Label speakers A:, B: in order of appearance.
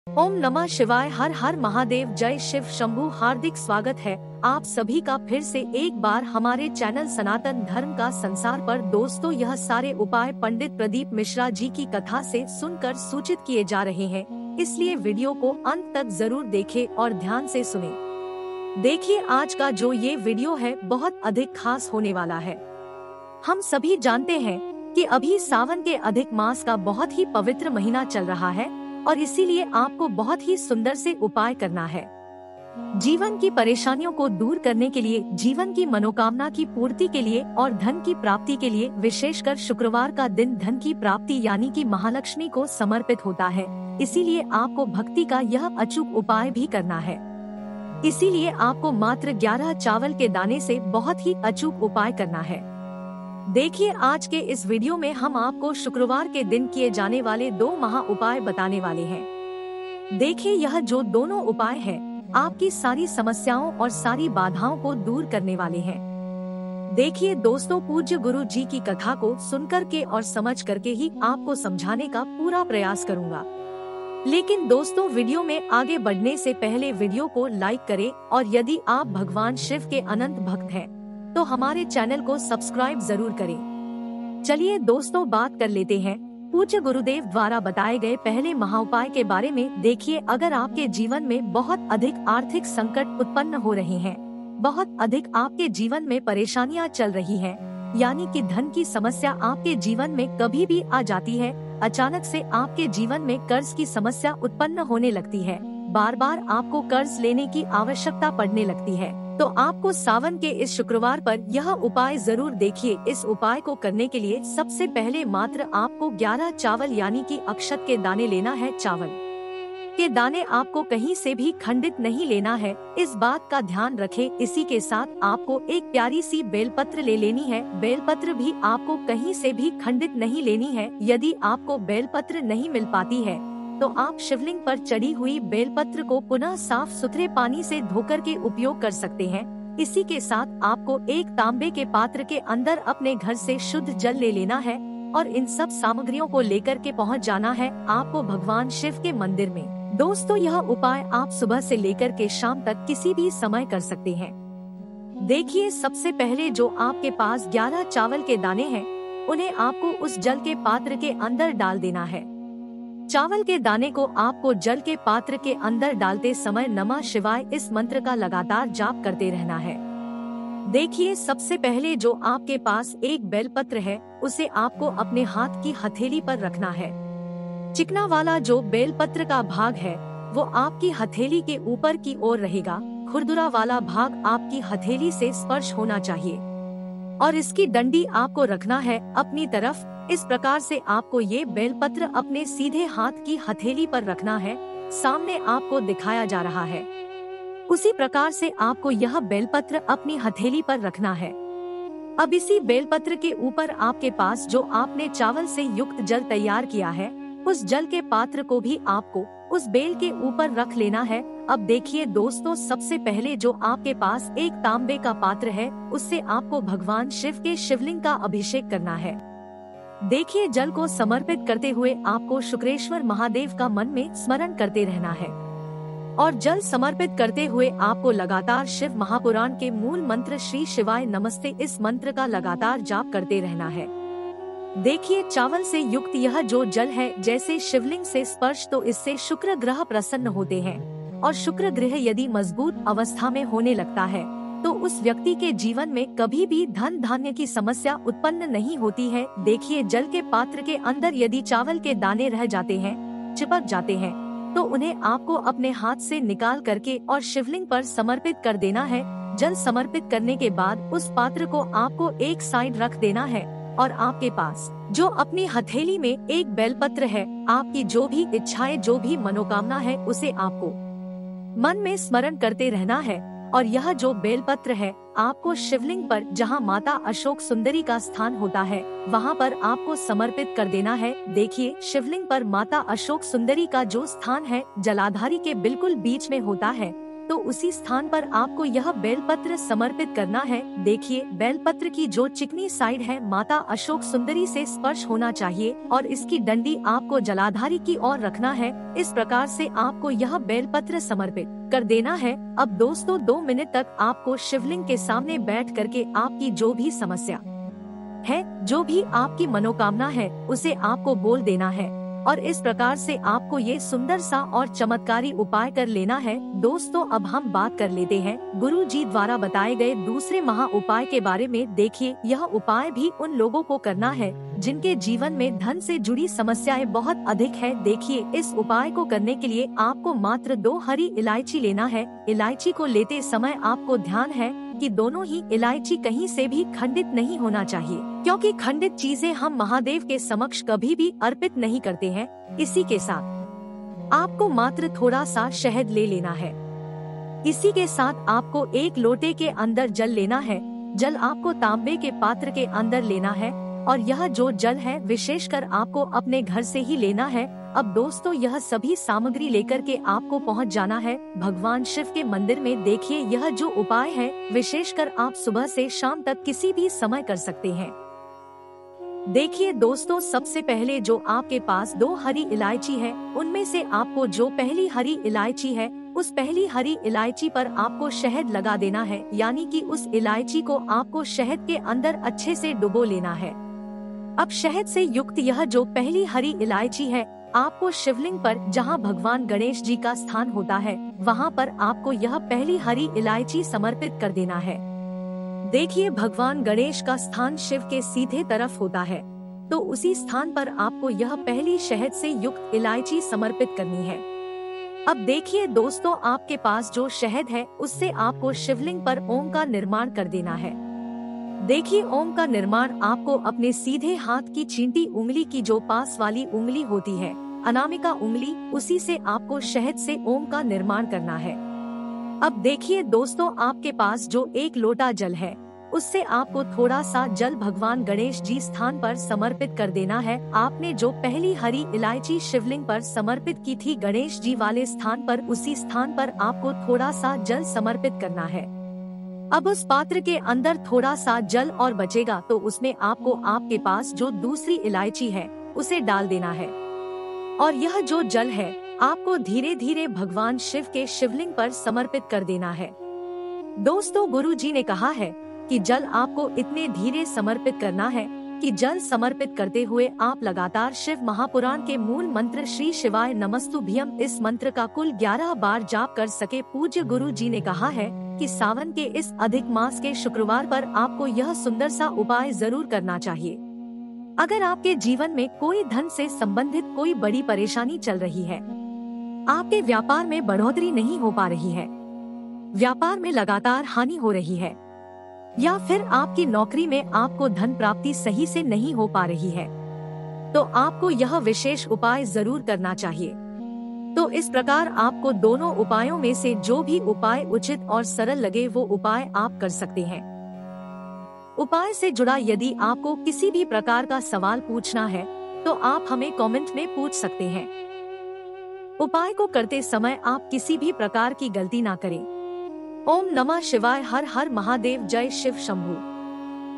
A: ओम नमः शिवाय। हर हर महादेव। जय शिव शंभू। हार्दिक स्वागत है आप सभी का फिर से एक बार हमारे चैनल सनातन धर्म का संसार पर। दोस्तों, यह सारे उपाय पंडित प्रदीप मिश्रा जी की कथा से सुनकर सूचित किए जा रहे हैं, इसलिए वीडियो को अंत तक जरूर देखें और ध्यान से सुने। देखिए, आज का जो ये वीडियो है बहुत अधिक खास होने वाला है। हम सभी जानते हैं कि अभी सावन के अधिक मास का बहुत ही पवित्र महीना चल रहा है और इसीलिए आपको बहुत ही सुंदर से उपाय करना है। जीवन की परेशानियों को दूर करने के लिए, जीवन की मनोकामना की पूर्ति के लिए और धन की प्राप्ति के लिए, विशेषकर शुक्रवार का दिन धन की प्राप्ति यानी कि महालक्ष्मी को समर्पित होता है। इसीलिए आपको भक्ति का यह अचूक उपाय भी करना है। इसीलिए आपको मात्र 11 चावल के दाने से बहुत ही अचूक उपाय करना है। देखिए, आज के इस वीडियो में हम आपको शुक्रवार के दिन किए जाने वाले 2 महा उपाय बताने वाले हैं। देखिए, यह जो दोनों उपाय हैं, आपकी सारी समस्याओं और सारी बाधाओं को दूर करने वाले हैं। देखिए दोस्तों, पूज्य गुरु जी की कथा को सुनकर के और समझ करके ही आपको समझाने का पूरा प्रयास करूंगा। लेकिन दोस्तों, वीडियो में आगे बढ़ने से पहले वीडियो को लाइक करें और यदि आप भगवान शिव के अनंत भक्त हैं तो हमारे चैनल को सब्सक्राइब जरूर करें। चलिए दोस्तों, बात कर लेते हैं पूज्य गुरुदेव द्वारा बताए गए पहले महाउपाय के बारे में। देखिए, अगर आपके जीवन में बहुत अधिक आर्थिक संकट उत्पन्न हो रहे हैं, बहुत अधिक आपके जीवन में परेशानियां चल रही हैं, यानी कि धन की समस्या आपके जीवन में कभी भी आ जाती है, अचानक से आपके जीवन में कर्ज की समस्या उत्पन्न होने लगती है, बार बार आपको कर्ज लेने की आवश्यकता पड़ने लगती है, तो आपको सावन के इस शुक्रवार पर यह उपाय जरूर देखिए। इस उपाय को करने के लिए सबसे पहले मात्र आपको 11 चावल यानी कि अक्षत के दाने लेना है। चावल के दाने आपको कहीं से भी खंडित नहीं लेना है, इस बात का ध्यान रखें। इसी के साथ आपको एक प्यारी सी बेलपत्र ले लेनी है। बेलपत्र भी आपको कहीं से भी खंडित नहीं लेनी है। यदि आपको बेलपत्र नहीं मिल पाती है तो आप शिवलिंग पर चढ़ी हुई बेलपत्र को पुनः साफ सुथरे पानी से धोकर के उपयोग कर सकते हैं। इसी के साथ आपको एक तांबे के पात्र के अंदर अपने घर से शुद्ध जल ले लेना है और इन सब सामग्रियों को लेकर के पहुंच जाना है आपको भगवान शिव के मंदिर में। दोस्तों, यह उपाय आप सुबह से लेकर के शाम तक किसी भी समय कर सकते हैं। देखिए, सबसे पहले जो आपके पास 11 चावल के दाने हैं, उन्हें आपको उस जल के पात्र के अंदर डाल देना है। चावल के दाने को आपको जल के पात्र के अंदर डालते समय नमः शिवाय इस मंत्र का लगातार जाप करते रहना है। देखिए, सबसे पहले जो आपके पास एक बेलपत्र है, उसे आपको अपने हाथ की हथेली पर रखना है। चिकना वाला जो बेलपत्र का भाग है वो आपकी हथेली के ऊपर की ओर रहेगा। खुरदुरा वाला भाग आपकी हथेली से स्पर्श होना चाहिए और इसकी डंडी आपको रखना है अपनी तरफ। इस प्रकार से आपको ये बेलपत्र अपने सीधे हाथ की हथेली पर रखना है, सामने आपको दिखाया जा रहा है। उसी प्रकार से आपको यह बेलपत्र अपनी हथेली पर रखना है। अब इसी बेलपत्र के ऊपर आपके पास जो आपने चावल से युक्त जल तैयार किया है, उस जल के पात्र को भी आपको उस बेल के ऊपर रख लेना है। अब देखिए दोस्तों, सबसे पहले जो आपके पास एक तांबे का पात्र है, उससे आपको भगवान शिव के शिवलिंग का अभिषेक करना है। देखिए, जल को समर्पित करते हुए आपको शुक्रेश्वर महादेव का मन में स्मरण करते रहना है और जल समर्पित करते हुए आपको लगातार शिव महापुराण के मूल मंत्र श्री शिवाय नमस्ते इस मंत्र का लगातार जाप करते रहना है। देखिए, चावल से युक्त यह जो जल है, जैसे शिवलिंग से स्पर्श, तो इससे शुक्र ग्रह प्रसन्न होते हैं और शुक्र ग्रह यदि मजबूत अवस्था में होने लगता है तो उस व्यक्ति के जीवन में कभी भी धन धान्य की समस्या उत्पन्न नहीं होती है। देखिए, जल के पात्र के अंदर यदि चावल के दाने रह जाते हैं, चिपक जाते हैं, तो उन्हें आपको अपने हाथ से निकाल करके और शिवलिंग पर समर्पित कर देना है। जल समर्पित करने के बाद उस पात्र को आपको एक साइड रख देना है और आपके पास जो अपनी हथेली में एक बेलपत्र है, आपकी जो भी इच्छाएं, जो भी मनोकामना है, उसे आपको मन में स्मरण करते रहना है। और यह जो बेलपत्र है आपको शिवलिंग पर, जहां माता अशोक सुंदरी का स्थान होता है, वहां पर आपको समर्पित कर देना है। देखिए, शिवलिंग पर माता अशोक सुंदरी का जो स्थान है जलाधारी के बिल्कुल बीच में होता है, तो उसी स्थान पर आपको यह बेलपत्र समर्पित करना है। देखिए, बेलपत्र की जो चिकनी साइड है माता अशोक सुंदरी से स्पर्श होना चाहिए और इसकी डंडी आपको जलाधारी की ओर रखना है। इस प्रकार से आपको यह बेलपत्र समर्पित कर देना है। अब दोस्तों 2 मिनट तक आपको शिवलिंग के सामने बैठ करके आपकी जो भी समस्या है, जो भी आपकी मनोकामना है, उसे आपको बोल देना है और इस प्रकार से आपको ये सुंदर सा और चमत्कारी उपाय कर लेना है। दोस्तों अब हम बात कर लेते हैं गुरु जी द्वारा बताए गए दूसरे महा उपाय के बारे में। देखिए, यह उपाय भी उन लोगों को करना है जिनके जीवन में धन से जुड़ी समस्याएं बहुत अधिक है। देखिए, इस उपाय को करने के लिए आपको मात्र 2 हरी इलायची लेना है। इलायची को लेते समय आपको ध्यान है कि दोनों ही इलायची कहीं से भी खंडित नहीं होना चाहिए, क्योंकि खंडित चीजें हम महादेव के समक्ष कभी भी अर्पित नहीं करते हैं। इसी के साथ आपको मात्र थोड़ा सा शहद ले लेना है। इसी के साथ आपको 1 लोटे के अंदर जल लेना है। जल आपको तांबे के पात्र के अंदर लेना है और यह जो जल है विशेषकर आपको अपने घर से ही लेना है। अब दोस्तों यह सभी सामग्री लेकर के आपको पहुंच जाना है भगवान शिव के मंदिर में। देखिए, यह जो उपाय है विशेषकर आप सुबह से शाम तक किसी भी समय कर सकते हैं। देखिए दोस्तों, सबसे पहले जो आपके पास 2 हरी इलायची है, उनमें से आपको जो पहली हरी इलायची है, उस पहली हरी इलायची पर आपको शहद लगा देना है। यानी कि उस इलायची को आपको शहद के अंदर अच्छे से डुबो लेना है। अब शहद से युक्त यह जो पहली हरी इलायची है, आपको शिवलिंग पर जहां भगवान गणेश जी का स्थान होता है, वहां पर आपको यह पहली हरी इलायची समर्पित कर देना है। देखिए, भगवान गणेश का स्थान शिव के सीधे तरफ होता है, तो उसी स्थान पर आपको यह पहली शहद से युक्त इलायची समर्पित करनी है। अब देखिए दोस्तों, आपके पास जो शहद है उससे आपको शिवलिंग पर ओम का निर्माण कर देना है। देखिए, ओम का निर्माण आपको अपने सीधे हाथ की चींटी उंगली की जो पास वाली उंगली होती है, अनामिका उंगली, उसी से आपको शहद से ओम का निर्माण करना है। अब देखिए दोस्तों, आपके पास जो 1 लोटा जल है, उससे आपको थोड़ा सा जल भगवान गणेश जी स्थान पर समर्पित कर देना है। आपने जो पहली हरी इलायची शिवलिंग पर समर्पित की थी गणेश जी वाले स्थान पर, उसी स्थान पर आपको थोड़ा सा जल समर्पित करना है। अब उस पात्र के अंदर थोड़ा सा जल और बचेगा तो उसमें आपको आपके पास जो दूसरी इलायची है उसे डाल देना है और यह जो जल है आपको धीरे धीरे भगवान शिव के शिवलिंग पर समर्पित कर देना है। दोस्तों, गुरु जी ने कहा है कि जल आपको इतने धीरे समर्पित करना है कि जल समर्पित करते हुए आप लगातार शिव महापुराण के मूल मंत्र श्री शिवाय नमस्तुभ्यम इस मंत्र का कुल 11 बार जाप कर सके। पूज्य गुरु जी ने कहा है कि सावन के इस अधिक मास के शुक्रवार पर आपको यह सुंदर सा उपाय जरूर करना चाहिए। अगर आपके जीवन में कोई धन से संबंधित कोई बड़ी परेशानी चल रही है, आपके व्यापार में बढ़ोतरी नहीं हो पा रही है, व्यापार में लगातार हानि हो रही है, या फिर आपकी नौकरी में आपको धन प्राप्ति सही से नहीं हो पा रही है, तो आपको यह विशेष उपाय जरूर करना चाहिए। तो इस प्रकार आपको दोनों उपायों में से जो भी उपाय उचित और सरल लगे वो उपाय आप कर सकते हैं। उपाय से जुड़ा यदि आपको किसी भी प्रकार का सवाल पूछना है तो आप हमें कमेंट में पूछ सकते हैं। उपाय को करते समय आप किसी भी प्रकार की गलती ना करें। ओम नमः शिवाय। हर हर महादेव। जय शिव शंभू।